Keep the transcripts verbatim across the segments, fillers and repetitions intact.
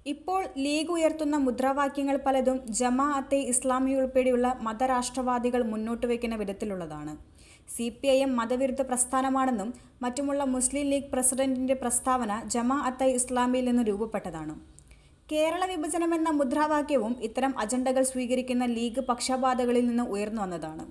ഇപ്പോൾ ലീഗ് ഉയർത്തുന്ന മുദ്രാവാക്യങ്ങൾ പലതും ജമാഅത്തെ ഇസ്ലാമി ഉൾപ്പെടെയുള്ള മതരാഷ്ട്രവാദികൾ മുന്നോട്ട് വയ്ക്കുന്ന വിധത്തിലുള്ളതാണ്. സി പി ഐ എം മതവിരുദ്ധ പ്രസ്ഥാനമാണെന്നും മറ്റുമുള്ള മുസ്ലിം ലീഗ് പ്രസിഡന്റിന്റെ പ്രസ്താവന ജമാഅത്തെ ഇസ്ലാമിയിൽ നിന്ന് രൂപപ്പെട്ടതാണ്. കേരള വിഭജനമെന്ന മുദ്രാവാക്യവും ഇത്തരം അജണ്ടകൾ സ്വീകരിക്കുന്ന ലീഗ് പക്ഷപാതകളിൽ നിന്ന് ഉയർന്നു വന്നതാണ്.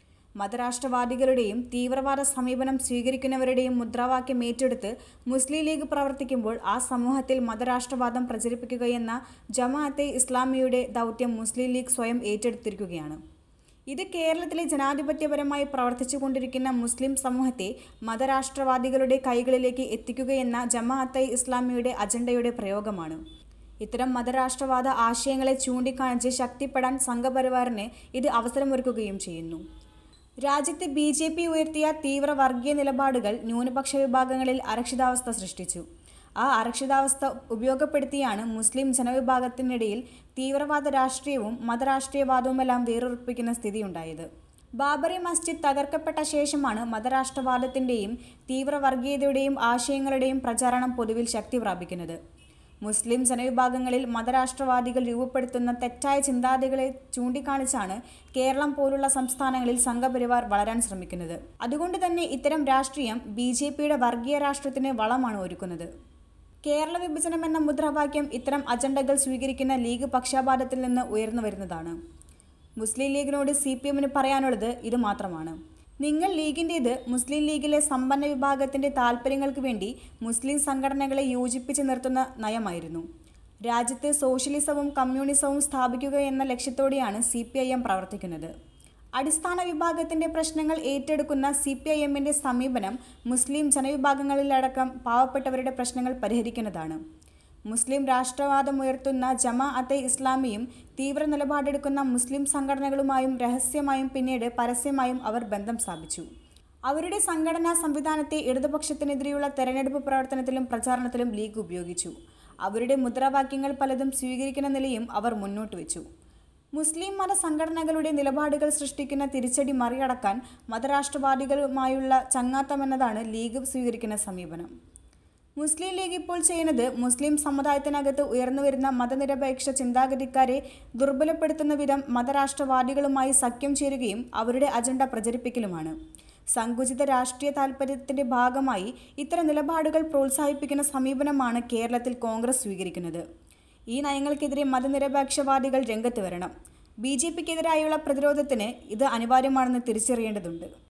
മതരാഷ്ട്രവാദികളുടെയും തീവ്രവാദ സമീപനം സ്വീകരിക്കുന്നവരുടെയും മുദ്രാവാക്യം ഏറ്റെടുത്ത് മുസ്ലിം ലീഗ് പ്രവർത്തിക്കുമ്പോൾ ആ സമൂഹത്തിൽ മതരാഷ്ട്രവാദം പ്രചരിപ്പിക്കുകയെന്ന ജമാഅത്തെ ഇസ്ലാമിയുടെ ദൗത്യം മുസ്ലിം ലീഗ് സ്വയം ഏറ്റെടുത്തിരിക്കുകയാണ്. ഇത് കേരളത്തിലെ ജനാധിപത്യപരമായി പ്രവർത്തിച്ചുകൊണ്ടിരിക്കുന്ന മുസ്ലിം സമൂഹത്തെ മതരാഷ്ട്രവാദികളുടെ കൈകളിലേക്ക് എത്തിക്കുകയെന്ന ജമാഅത്തെ ഇസ്ലാമിയുടെ അജണ്ടയുടെ പ്രയോഗമാണ്. ഇത്തരം മതരാഷ്ട്രവാദ ആശയങ്ങളെ ചൂണ്ടിക്കാണിച്ച് ശക്തിപ്പെടാൻ സംഘപരിവാറിന് ഇത് അവസരമൊരുക്കുകയും ചെയ്യുന്നു. രാജ്യത്ത് ബി ജെ പി ഉയർത്തിയ തീവ്ര വർഗീയ നിലപാടുകൾ ന്യൂനപക്ഷ വിഭാഗങ്ങളിൽ അരക്ഷിതാവസ്ഥ സൃഷ്ടിച്ചു. ആ അരക്ഷിതാവസ്ഥ ഉപയോഗപ്പെടുത്തിയാണ് മുസ്ലിം ജനവിഭാഗത്തിനിടയിൽ തീവ്രവാദ രാഷ്ട്രീയവും മതരാഷ്ട്രീയവാദവുമെല്ലാം വേരുറപ്പിക്കുന്ന സ്ഥിതിയുണ്ടായത്. ബാബറി മസ്ജിദ് തകർക്കപ്പെട്ട ശേഷമാണ് മതരാഷ്ട്രവാദത്തിൻ്റെയും തീവ്രവർഗീയതയുടെയും ആശയങ്ങളുടെയും പ്രചാരണം പൊതുവിൽ ശക്തി പ്രാപിക്കുന്നത്. മുസ്ലിം ജനവിഭാഗങ്ങളിൽ മതരാഷ്ട്രവാദികൾ രൂപപ്പെടുത്തുന്ന തെറ്റായ ചിന്താഗതികളെ ചൂണ്ടിക്കാണിച്ചാണ് കേരളം പോലുള്ള സംസ്ഥാനങ്ങളിൽ സംഘപരിവാർ വളരാൻ ശ്രമിക്കുന്നത്. അതുകൊണ്ട് തന്നെ ഇത്തരം രാഷ്ട്രീയം ബി ജെ പിയുടെ വർഗീയ രാഷ്ട്രത്തിന് വളമാണ് ഒരുക്കുന്നത്. കേരള വിഭജനം എന്ന മുദ്രാവാക്യം ഇത്തരം അജണ്ടകൾ സ്വീകരിക്കുന്ന ലീഗ് പക്ഷപാതത്തിൽ നിന്ന് ഉയർന്നു വരുന്നതാണ്. മുസ്ലിം ലീഗിനോട് സി പി എമ്മിന് പറയാനുള്ളത് ഇത് മാത്രമാണ്. നിങ്ങൾ ലീഗിൻ്റേത് മുസ്ലിം ലീഗിലെ സമ്പന്ന വിഭാഗത്തിൻ്റെ താൽപ്പര്യങ്ങൾക്ക് വേണ്ടി മുസ്ലിം സംഘടനകളെ യോജിപ്പിച്ച് നിർത്തുന്ന നയമായിരുന്നു. രാജ്യത്ത് സോഷ്യലിസവും കമ്മ്യൂണിസവും സ്ഥാപിക്കുക എന്ന ലക്ഷ്യത്തോടെയാണ് സി പി ഐ എം പ്രവർത്തിക്കുന്നത്. അടിസ്ഥാന വിഭാഗത്തിൻ്റെ പ്രശ്നങ്ങൾ ഏറ്റെടുക്കുന്ന സി പി ഐ എമ്മിൻ്റെ സമീപനം മുസ്ലിം ജനവിഭാഗങ്ങളിലടക്കം പാവപ്പെട്ടവരുടെ പ്രശ്നങ്ങൾ പരിഹരിക്കുന്നതാണ്. മുസ്ലിം രാഷ്ട്രവാദമുയർത്തുന്ന ജമാഅത്തെ ഇസ്ലാമിയും തീവ്ര നിലപാടെടുക്കുന്ന മുസ്ലിം സംഘടനകളുമായും രഹസ്യമായും പിന്നീട് പരസ്യമായും അവർ ബന്ധം സ്ഥാപിച്ചു. അവരുടെ സംഘടനാ സംവിധാനത്തെ ഇടതുപക്ഷത്തിനെതിരെയുള്ള തെരഞ്ഞെടുപ്പ് പ്രവർത്തനത്തിലും പ്രചാരണത്തിലും ലീഗ് ഉപയോഗിച്ചു. അവരുടെ മുദ്രാവാക്യങ്ങൾ പലതും സ്വീകരിക്കുന്ന നിലയും അവർ മുന്നോട്ട് വെച്ചു. മുസ്ലിം മത സംഘടനകളുടെ നിലപാടുകൾ സൃഷ്ടിക്കുന്ന തിരിച്ചടി മറികടക്കാൻ മതരാഷ്ട്രവാദികളുമായുള്ള ചങ്ങാത്തമെന്നതാണ് ലീഗ് സ്വീകരിക്കുന്ന സമീപനം. മുസ്ലിം ലീഗ് ഇപ്പോൾ ചെയ്യുന്നത് മുസ്ലിം സമുദായത്തിനകത്ത് ഉയർന്നുവരുന്ന മതനിരപേക്ഷ ചിന്താഗതിക്കാരെ ദുർബലപ്പെടുത്തുന്ന വിധം മതരാഷ്ട്രവാദികളുമായി സഖ്യം ചേരുകയും അവരുടെ അജണ്ട പ്രചരിപ്പിക്കലുമാണ്. സങ്കുചിത രാഷ്ട്രീയ താൽപര്യത്തിൻ്റെ ഭാഗമായി ഇത്തരം നിലപാടുകൾ പ്രോത്സാഹിപ്പിക്കുന്ന സമീപനമാണ് കേരളത്തിൽ കോൺഗ്രസ് സ്വീകരിക്കുന്നത്. ഈ നയങ്ങൾക്കെതിരെ മതനിരപേക്ഷവാദികൾ രംഗത്ത് വരണം. ബി ജെ പിക്കെതിരായുള്ള പ്രതിരോധത്തിന് ഇത് അനിവാര്യമാണെന്ന് തിരിച്ചറിയേണ്ടതുണ്ട്.